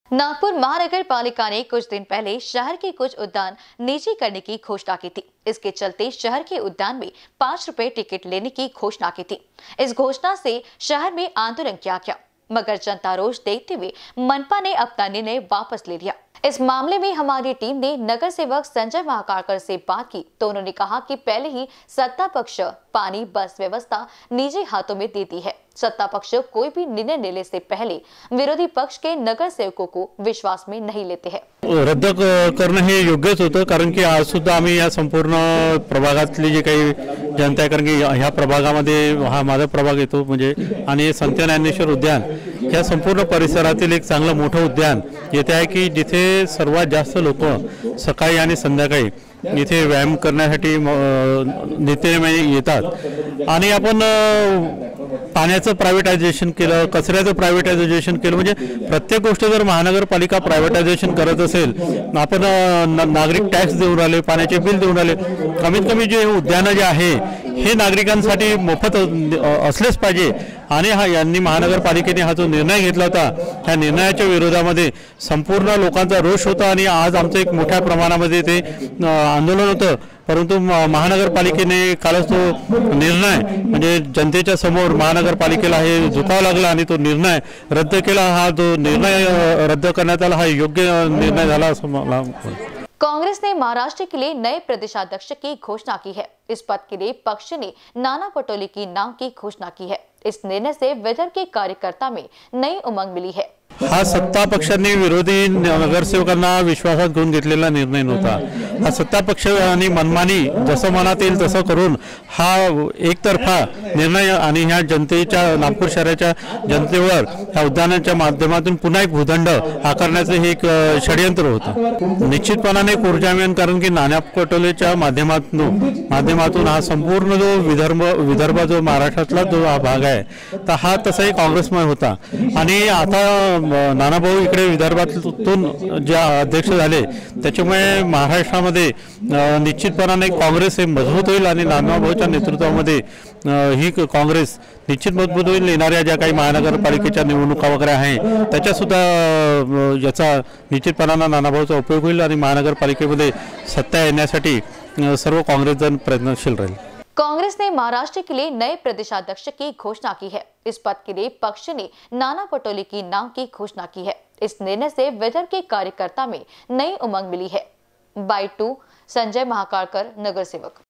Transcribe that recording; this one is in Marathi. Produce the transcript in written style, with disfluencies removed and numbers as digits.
नागपुर महानगर पालिका ने कुछ दिन पहले शहर के कुछ उद्यान निजी करने की घोषणा की थी। इसके चलते शहर के उद्यान में 5 रुपए टिकट लेने की घोषणा की थी। इस घोषणा से शहर में आंदोलन किया गया, मगर जनता रोष देखते हुए मनपा ने अपना निर्णय वापस ले लिया। इस मामले में हमारी टीम ने नगर सेवक संजय महाकाळकर से बात की तो उन्होंने कहा कि पहले ही सत्ता पक्ष पानी बस व्यवस्था निजी हाथों में देती है। सत्ता पक्ष कोई भी निर्णय लेने से पहले विरोधी पक्ष के नगर सेवकों को विश्वास में नहीं लेते हैं। रद्द करणं हे योग्यच होतं, कारण की आज सुद्धा आम्ही या संपूर्ण प्रभागातली जे काही जनता आहे, कारण की ह्या प्रभागामध्ये हा माझा प्रभाग येतो म्हणजे आणि संत ज्ञानेश्वर उद्यान या संपूर्ण परिसरातील एक चांगलं मोठं उद्यान येथे आहे की जिथे सर्वात जास्त लोक सकाळी आणि संध्याकाळी इथे व्यायाम करण्यासाठी नित्यनेमाने येतात। आणि आपण पाण्याचं प्रायव्हेटायझेशन केलं, कचऱ्याचं प्रायव्हेटायझेशन केलं, म्हणजे प्रत्येक गोष्ट जर महानगरपालिका प्रायव्हेटायझेशन करत असेल, आपण नागरिक टॅक्स देऊन राहिले, पाण्याचे बिल देऊन राहिले, कमीत कमी जे उद्यानं जे आहे हे नागरिकांसाठी मोफत असलेच पाहिजे। आणि यांनी महानगरपालिकेने हा जो निर्णय घेतला होता त्या निर्णयाच्या विरोधामध्ये संपूर्ण लोकांचा रोष होता आणि आज आमचं एक मोठ्या प्रमाणामध्ये ते आंदोलन होतं। परंतु महानगरपालिकेने कालच तो निर्णय म्हणजे जनतेच्या समोर महानगरपालिकेला हे झुकावं लागला आणि तो निर्णय रद्द केला। हा जो निर्णय रद्द करण्यात आला हा योग्य निर्णय झाला असं मला कांग्रेस ने महाराष्ट्र के लिए नए प्रदेशाध्यक्ष की घोषणा की है। इस पद के लिए पक्ष ने नाना पटोले की नाम की घोषणा की है। इस निर्णय से विदर्भ के कार्यकर्ता में नई उमंग मिली है। हा सत्ता पक्षांनी विरोधी नगरसेवकांना विश्वासात घेऊन घेतलेला निर्णय नव्हता। हा सत्ता पक्ष आणि मनमानी जसं मनात येईल तसं करून हा एकतर्फा निर्णय आणि ह्या जनतेच्या नागपूर शहराच्या जनतेवर ह्या उद्यानाच्या माध्यमातून पुन्हा एक भूदंड आकारण्याचे हे एक षडयंत्र होतं। निश्चितपणाने ऊर्जामयन, कारण की नाना पटोलेच्या माध्यमातून हा संपूर्ण जो विदर्भ जो महाराष्ट्रातला जो हा भाग आहे तर हा तसाही काँग्रेसमय होता। आणि आता नानाभाऊ इकडे विदर्भातून जे अध्यक्ष झाले त्याच्यामुळे महाराष्ट्रामध्ये निश्चितपणाने काँग्रेस हे मजबूत होईल आणि नानाभाऊच्या नेतृत्वामध्ये ही काँग्रेस निश्चित मजबूत होईल। येणाऱ्या ज्या काही महानगरपालिकेच्या निवडणुका वगैरे आहे त्याच्या सुद्धा याचा निश्चितपणाने नानाभाऊचा उपयोग होईल आणि महानगरपालिकेमध्ये सत्ता येण्यासाठी सर्व काँग्रेसजन प्रयत्नशील राहील। कांग्रेस ने महाराष्ट्र के लिए नए प्रदेशाध्यक्ष की घोषणा की है। इस पद के लिए पक्ष ने नाना पटोले की नाम की घोषणा की है। इस निर्णय से विदर्भ के कार्यकर्ता में नई उमंग मिली है। बाय 2 संजय महाकाळकर, नगर सेवक।